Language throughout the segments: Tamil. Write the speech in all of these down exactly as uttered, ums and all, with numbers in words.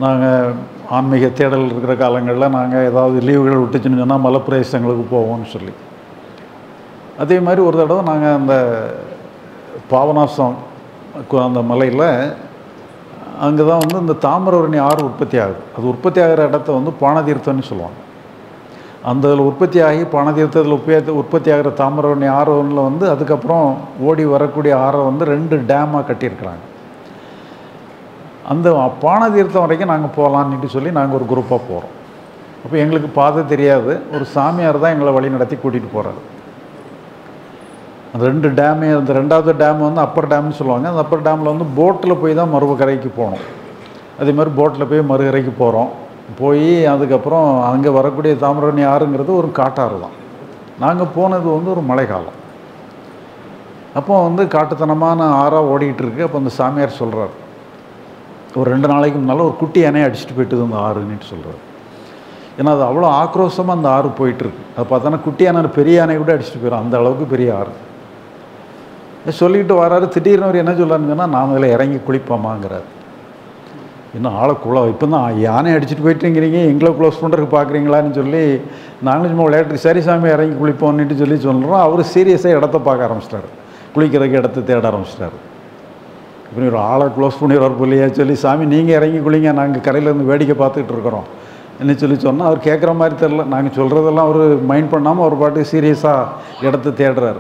நாங்கள் ஆன்மீக தேடல் இருக்கிற காலங்களில் நாங்கள் ஏதாவது லீவுகள் விட்டுச்சுன்னு சொன்னால் மலை பிரதேசங்களுக்கு போவோம்னு சொல்லி. அதே மாதிரி ஒரு தடவை நாங்கள் அந்த பாபநாசம் அந்த மலையில் அங்கே தான் வந்து இந்த தாமிரபரணி ஆறு உற்பத்தி ஆகுது. அது உற்பத்தி ஆகிற இடத்த வந்து பானதீர்த்தம்னு சொல்லுவாங்க. அந்த உற்பத்தி ஆகி பானதீர்த்தத்தில் உற்பத்தி உற்பத்தி ஆகிற தாமிரபரணி ஆறுல வந்து அதுக்கப்புறம் ஓடி வரக்கூடிய ஆறை வந்து ரெண்டு டேமாக கட்டியிருக்கிறாங்க. அந்த பானதீர்த்தம் வரைக்கும் நாங்கள் போகலான்னுட்டு சொல்லி நாங்கள் ஒரு குரூப்பாக போகிறோம். அப்போ எங்களுக்கு பாதை தெரியாது, ஒரு சாமியார் தான் எங்களை வழி நடத்தி கூட்டிகிட்டு போகிறாரு. அந்த ரெண்டு டேமு, அந்த ரெண்டாவது டேம் வந்து அப்பர் டேம்னு சொல்லுவாங்க. அந்த அப்பர் டேமில் வந்து போட்டில் போய் தான் மறுகரைக்கு போகணும். அதே மாதிரி போட்டில் போய் மறுகரைக்கு போகிறோம். போய் அதுக்கப்புறம் அங்கே வரக்கூடிய தாமிரபரணி ஆறுங்கிறது ஒரு காட்டாறு தான். நாங்கள் போனது வந்து ஒரு மழை காலம். அப்போ வந்து காட்டுத்தனமான ஆறாக ஓடிக்கிட்டு இருக்கு. அப்போ அந்த சாமியார் சொல்கிறார், ஒரு ரெண்டு நாளைக்கு முன்னால் ஒரு குட்டி யானையை அடிச்சுட்டு போயிட்டுது அந்த ஆறுன்னுட்டு சொல்கிறார். ஏன்னா அது அவ்வளோ ஆக்ரோஷமாக அந்த ஆறு போயிட்டுருக்கு. அது பார்த்தோன்னா குட்டி யானை பெரிய யானை கூட அடிச்சுட்டு போயிடும், அந்த அளவுக்கு பெரிய ஆறு. சொல்லிக்கிட்டு வராரு. திடீர்னு அவர் என்ன சொல்கிறாருன்னு சொன்னால், நாம் இதில் இறங்கி குளிப்போமாங்கிறார். இன்னும் ஆளை குள இப்போ தான் யானை அடிச்சுட்டு போயிட்டுங்கிறீங்க, எங்களை க்ளோஸ் பண்ணுறதுக்கு பார்க்குறீங்களான்னு சொல்லி நாங்களும் சும்மா விளையாட்டுக்கு சரி சாமி இறங்கி குளிப்போம்னுட்டு சொல்லி சொல்கிறோம். அவர் சீரியஸாக இடத்த பார்க்க ஆரம்பிச்சிட்டாரு, குளிக்கிறதுக்கு இடத்த தேட ஆரம்பிச்சிட்டாரு. இப்படி ஒரு ஆளை க்ளோஸ் பண்ணிடுவார் போலியா சொல்லி, சாமி நீங்கள் இறங்கி குளிங்க, நாங்கள் கரையிலேருந்து வேடிக்கை பார்த்துக்கிட்டு இருக்கிறோம் என்ன சொல்லி சொன்னால் அவர் கேட்குற மாதிரி தெரில. நாங்கள் சொல்கிறதெல்லாம் அவர் மைண்ட் பண்ணாமல் அவர் பாட்டுக்கு சீரியஸாக இடத்த தேடுறாரு.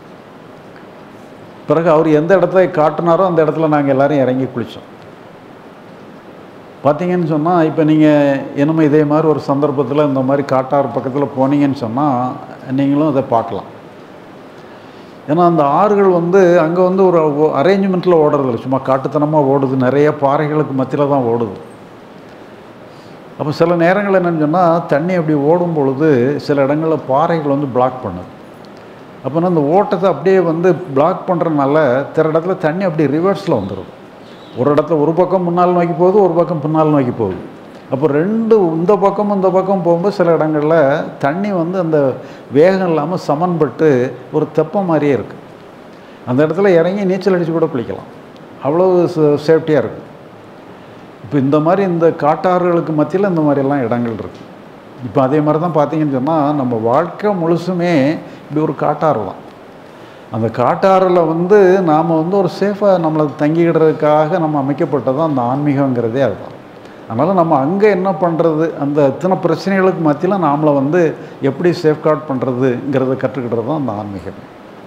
பிறகு அவர் எந்த இடத்த காட்டினாரோ அந்த இடத்துல நாங்கள் எல்லோரும் இறங்கி குளித்தோம். பார்த்தீங்கன்னு சொன்னால், இப்போ நீங்கள் என்னமோ இதே மாதிரி ஒரு சந்தர்ப்பத்தில் இந்த மாதிரி காட்டாறு பக்கத்தில் போனீங்கன்னு சொன்னால் நீங்களும் அதை பார்க்கலாம். ஏன்னா அந்த ஆறுகள் வந்து அங்கே வந்து ஒரு அரேஞ்ச்மெண்ட்டில் ஓடுறதில்ல, சும்மா காட்டுத்தனமாக ஓடுது, நிறைய பாறைகளுக்கு மத்தியில் தான் ஓடுது. அப்போ சில நேரங்கள் என்னென்னு சொன்னால், தண்ணி அப்படி ஓடும் பொழுது சில இடங்களில் பாறைகள் வந்து பிளாக் பண்ணுது. அப்போனா அந்த ஓட்டத்தை அப்படியே வந்து பிளாக் பண்ணுறதுனால சில இடத்துல தண்ணி அப்படியே ரிவர்ஸில் வந்துடும். ஒரு இடத்துல ஒரு பக்கம் முன்னால் நோக்கி போகுது, ஒரு பக்கம் பின்னால் நோக்கி போகுது. அப்போ ரெண்டு இந்த பக்கமும் இந்த பக்கம் போகும்போது சில இடங்களில் தண்ணி வந்து அந்த வேகம் இல்லாமல் சமன்பட்டு ஒரு தெப்பம் மாதிரியே இருக்குது. அந்த இடத்துல இறங்கி நீச்சல் அடித்து கூட குளிக்கலாம், அவ்வளோ சேஃப்டியாக இருக்குது. இப்போ இந்த மாதிரி இந்த காட்டாறுகளுக்கு மத்தியில் இந்த மாதிரிலாம் இடங்கள் இருக்குது. இப்போ அதே மாதிரி தான் பார்த்தீங்கன்னு சொன்னால், நம்ம வாழ்க்கை முழுசுமே இப்படி ஒரு காட்டாறு தான். அந்த காட்டாறில் வந்து நாம் வந்து ஒரு சேஃபாக நம்மளை தங்கிக்கிடுறதுக்காக நம்ம அமைக்கப்பட்டது தான் அந்த ஆன்மீகங்கிறதே அதுதான். அதனால் நம்ம அங்கே என்ன பண்ணுறது, அந்த இத்தனை பிரச்சனைகளுக்கு மத்தியில் நாமளை வந்து எப்படி சேஃப்கார்ட் பண்ணுறதுங்கிறத கற்றுக்கிட்டது தான் அந்த ஆன்மீகம்.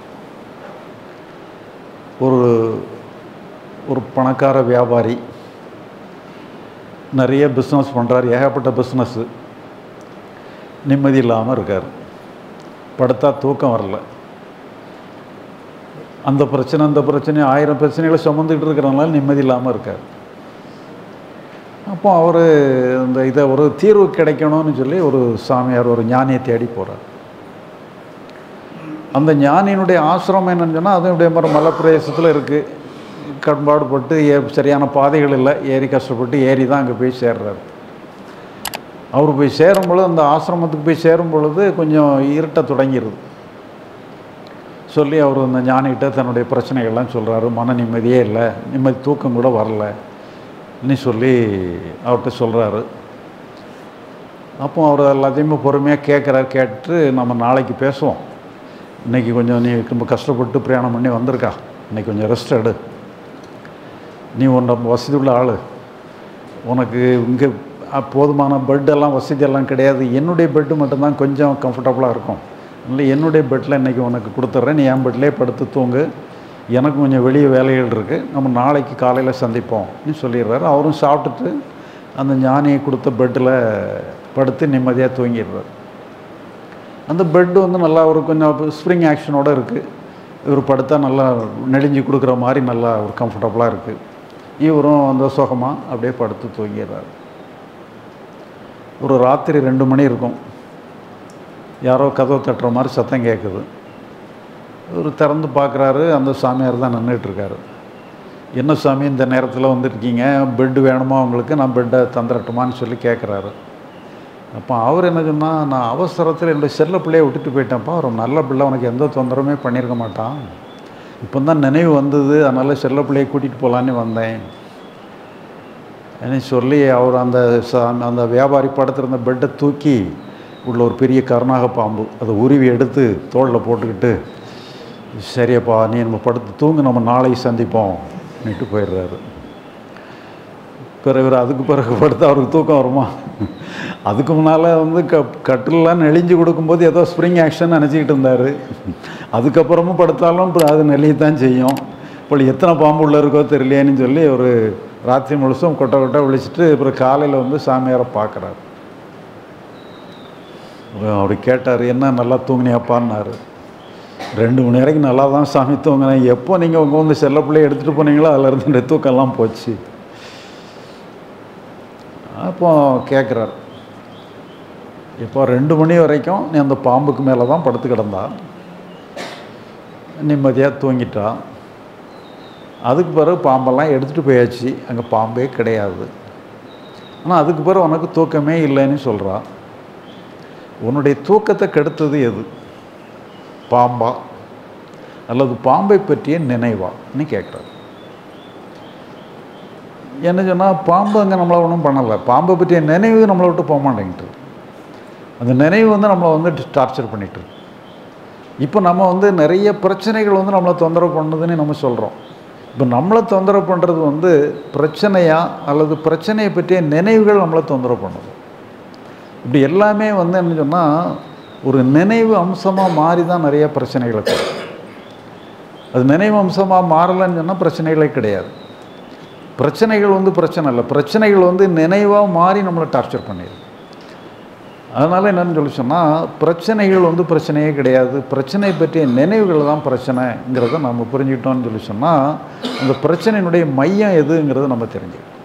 ஒரு ஒரு பணக்கார வியாபாரி நிறைய பிஸ்னஸ் பண்ணுறார், ஏகப்பட்ட பிஸ்னஸ்ஸு, நிம்மதி இல்லாமல் இருக்கார். படுத்தா தூக்கம் வரல. அந்த பிரச்சனை அந்த பிரச்சனை ஆயிரம் பிரச்சனைகளை சுமந்துக்கிட்டு இருக்கிறனால நிம்மதி இல்லாமல் இருக்கார். அப்போ அவர் இந்த இதை ஒரு தீர்வு கிடைக்கணும்னு சொல்லி ஒரு சாமியார், ஒரு ஞானியை தேடி போகிறார். அந்த ஞானியினுடைய ஆசிரமம் என்னன்னு சொன்னால், அதனுடைய மாதிரி மலை பிரதேசத்தில் இருக்குது. கண்பாடுபட்டு ஏ சரியான பாதைகள் இல்லை, ஏறி கஷ்டப்பட்டு ஏறி தான் அங்கே போய் சேர்றாரு. அவர் போய் சேரும் பொழுது, அந்த ஆசிரமத்துக்கு போய் சேரும் பொழுது கொஞ்சம் இருட்ட தொடங்கிடுது. சொல்லி அவர் அந்த ஞானிகிட்ட தன்னுடைய பிரச்சனைகள்லாம் சொல்கிறாரு. மன நிம்மதியே இல்லை, நிம்மதி தூக்கம் கூட வரல நீ சொல்லி அவர்கிட்ட சொல்கிறாரு. அப்போ அவர் எல்லாத்தையுமே பொறுமையாக கேட்குறாரு. கேட்டு நம்ம நாளைக்கு பேசுவோம், இன்றைக்கி கொஞ்சம் நீ ரொம்ப கஷ்டப்பட்டு பிரயாணம் பண்ணி வந்திருக்கா, இன்றைக்கி கொஞ்சம் ரெஸ்ட் எடு, நீ ஒன்று வசதி உள்ள ஆள், உனக்கு இங்கே போதுமான பெட்டெல்லாம் வசதியெல்லாம் கிடையாது, என்னுடைய பெட்டு மட்டும்தான் கொஞ்சம் கம்ஃபர்டபுளாக இருக்கும், இல்லை என்னுடைய பெட்டில் இன்றைக்கி உனக்கு கொடுத்துட்றேன், நீ என் பெட்லேயே படுத்து தூங்கு, எனக்கு கொஞ்சம் வெளியே வேலைகள் இருக்குது, நம்ம நாளைக்கு காலையில் சந்திப்போம்னு சொல்லிடுறாரு. அவரும் சாப்பிட்டுட்டு அந்த ஞானியை கொடுத்த பெட்டில் படுத்து நிம்மதியாக தூங்கிடுறாரு. அந்த பெட்டு வந்து நல்லா ஒரு கொஞ்சம் ஸ்ப்ரிங் ஆக்ஷனோடு இருக்குது. இவர் படுத்தா நல்லா நெளிஞ்சு கொடுக்குற மாதிரி நல்லா ஒரு கம்ஃபர்டபுளாக இருக்குது. இவரும் அந்த சுகமாக அப்படியே படுத்து தூங்கிடுறாரு. ஒரு ராத்திரி ரெண்டு மணி இருக்கும். யாரோ கதவை தட்டுற மாதிரி சத்தம் கேட்குது. இவர் திறந்து பார்க்குறாரு. அந்த சாமியார் தான் நின்றுட்டுருக்காரு. என்ன சாமி இந்த நேரத்தில் வந்துருக்கீங்க, பெட்டு வேணுமா உங்களுக்கு, நான் பெட்டை தந்துடட்டுமான்னு சொல்லி கேட்குறாரு. அப்போ அவர் என்ன சொன்னால், நான் அவசரத்தில் என்னுடைய செல்ல பிள்ளையை விட்டுட்டு போயிட்டேன்ப்பா, ஒரு நல்ல பிள்ளை, உனக்கு எந்த தொந்தரவுமே பண்ணியிருக்க மாட்டான், இப்போ தான் நினைவு வந்தது, அதனால் செல்ல பிள்ளையை கூட்டிகிட்டு போகலான்னு வந்தேன் என்ன சொல்லி அவர் அந்த ச அந்த வியாபாரி படுத்திருந்த பெட்டை தூக்கி உள்ள ஒரு பெரிய கருணாக பாம்பு அதை உருவி எடுத்து தோளில் போட்டுக்கிட்டு, சரியப்பா நீ நம்ம படுத்து தூங்கு, நம்ம நாளை சந்திப்போம் நிட்டு போயிடுறாரு. பிறகு அதுக்கு பிறகு படுத்து அவருக்கு தூக்கம் வருமா? அதுக்கு முன்னால் வந்து க கட்டிலெலாம் நெளிஞ்சு கொடுக்கும்போது ஏதோ ஸ்ப்ரிங் ஆக்ஷன் நினச்சிக்கிட்டு இருந்தார். அதுக்கப்புறமும் படுத்தாலும் அது நெளியத்தான் செய்யும். இப்போ எத்தனை பாம்பு உள்ளே இருக்கோ தெரியலையேன்னு சொல்லி ஒரு ராத்திரி முழுசும் கொட்டை கொட்டை விழிச்சிட்டு அப்புறம் காலையில் வந்து சாமியாரை பார்க்குறாரு. அவர் கேட்டார், என்ன நல்லா தூங்கினியாப்பான்னாரு. ரெண்டு மணி வரைக்கும் நல்லா தான் சாமி தூங்கினேன். எப்போ நீங்கள் உங்கள் வந்து செல்ல பிள்ளையை எடுத்துகிட்டு போனீங்களோ அதிலேருந்து இந்த தூக்கம்லாம் போச்சு. அப்போ கேட்குறார், இப்போ ரெண்டு மணி வரைக்கும் நீ அந்த பாம்புக்கு மேலே தான் படுத்து கிடந்தா, நிம்மதியாக தூங்கிட்டா. அதுக்கு பிறகு பாம்பெல்லாம் எடுத்துகிட்டு போயாச்சு, அங்கே பாம்பே கிடையாது. ஆனால் அதுக்கு பிறகு உனக்கு தூக்கமே இல்லைன்னு சொல்கிறா. உன்னுடைய தூக்கத்தை கெடுத்தது எது, பாம்பா அல்லது பாம்பை பற்றிய நினைவான்னு கேட்குறாரு. என்ன சொன்னால், பாம்பு அங்கே நம்மளை ஒன்றும் பண்ணலை, பாம்பை பற்றிய நினைவு நம்மளை விட்டு போக மாட்டேங்கிட்டு. அந்த நினைவு வந்து நம்மளை வந்து டார்ச்சர் பண்ணிட்டு. இப்போ நம்ம வந்து நிறைய பிரச்சனைகள் வந்து நம்மளை தொந்தரவு பண்ணுதுன்னு நம்ம சொல்கிறோம். இப்போ நம்மளை தொந்தரவு பண்ணுறது வந்து பிரச்சனையா அல்லது பிரச்சனையை பற்றிய நினைவுகள் நம்மளை தொந்தரவு பண்ணுது. இப்படி எல்லாமே வந்து என்ன சொன்னால் ஒரு நினைவு அம்சமாக மாறி தான் நிறைய பிரச்சனைகளை கிடையாது. அது நினைவு அம்சமாக மாறலைன்னு சொன்னால் பிரச்சனைகளே கிடையாது. பிரச்சனைகள் வந்து பிரச்சனை இல்லை, பிரச்சனைகள் வந்து நினைவாக மாறி நம்மளை டார்ச்சர் பண்ணிடுது. அதனால் என்னென்னு சொல்லி சொன்னால், பிரச்சனைகள் வந்து பிரச்சனையே கிடையாது, பிரச்சனை பற்றிய நினைவுகள் தான் பிரச்சனைங்கிறத நம்ம புரிஞ்சுக்கிட்டோம்னு சொல்லி சொன்னால், அந்த பிரச்சனையினுடைய மையம் எதுங்கிறத நம்ம தெரிஞ்சுக்கணும்.